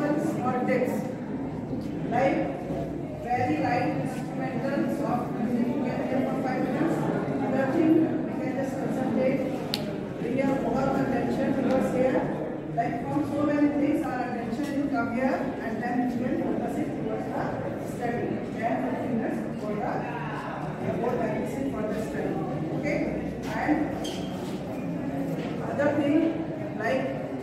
small tips like very light instrumental soft music. You can hear for 5 minutes. Other thing, you can just concentrate. Bring your all attention towards here. Like from so many things, our attention will come here, and then you will focus it towards the study. 10-15 minutes for the both emphasis for the study. Okay, and other thing like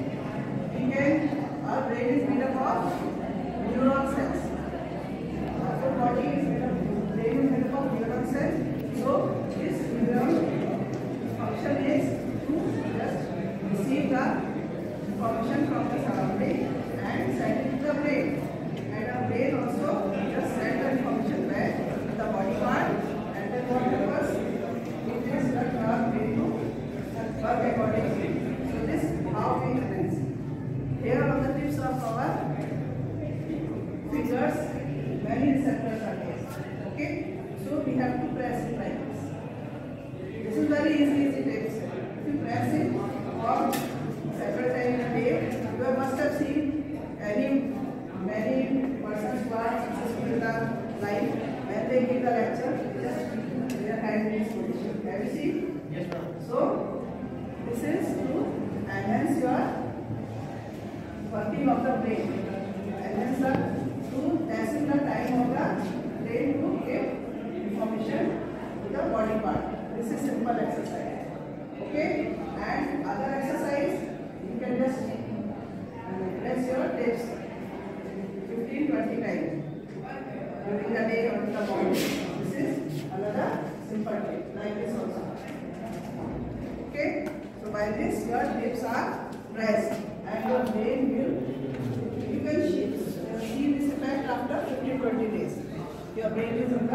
our brain is made up of neuron cells. Our body is made up, brain is made up of neuron cells. So this neuron function is to just receive the information from the surrounding and send it to the brain. And our brain also just send the information back to the body part, and then what happens? It is that our brain to work accordingly. So this is how we analyze. Here are the tips of our fingers. Many receptors are there. Okay, so we have to press it like this. This is very easy tips. If you press it for several times a day, you must have seen many persons who are successful in their life. When they give the lecture, just their hand in this position. Have you seen? Yes, ma'am. So this is to enhance your working of the brain, and then sir, to lessen the time of the brain to give information to the body part. This is simple exercise. Okay, and other exercise, you can just press your tips 15-20 times during the day or in the morning. This is another simple tip, like this also. Okay, so by this your tips are pressed, and your brain will, you can see this effect after 15-20 days. Your brain is more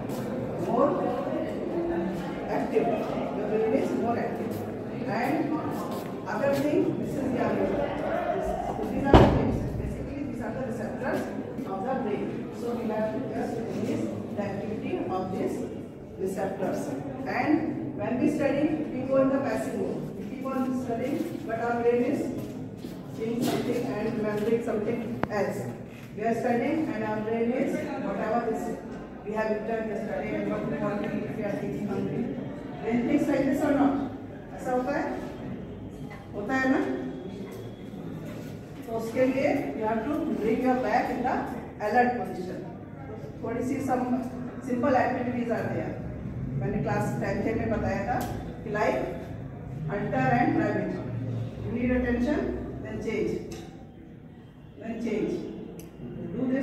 active. Your brain is more active. And other thing, this is the other. These are the things. Basically, these are the receptors of the brain. So we have to just increase the activity of these receptors. And when we study, we go in the passive mode. We keep on studying, but our brain is seeing something and remembering something else. We are studying and our brain is whatever this we have written yesterday and what we want to eat, we are thinking hungry. Then things like this or not? ऐसा होता है? होता है ना? तो उसके लिए you have to bring your back in the alert position. थोड़ी सी some simple activities are there. मैंने क्लास 10th में बताया था कि like hunter and rabbit. You need attention, then change. Then change. Do this.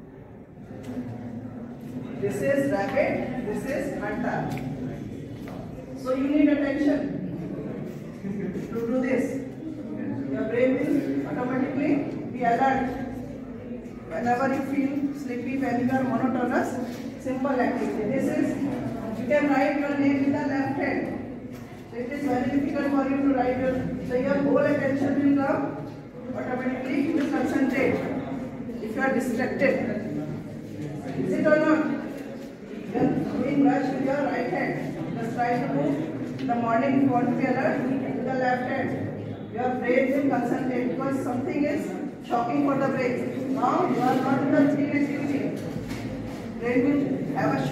This is rabbit, this is hunter. So you need attention to do this. Your brain will automatically be alert. Whenever you feel sleepy, when you are monotonous, simple activity. This is, you can write your name with the left hand. So it is very difficult for you to write your, so your whole attention will come automatically, you will concentrate. If you are distracted, is it or not? You are doing brush with your right hand. Just try to do in the morning, if you want to be alert, with the left hand. Your brain will concentrate because something is shocking for the brain. Now you are not in the three activity. Brain will have a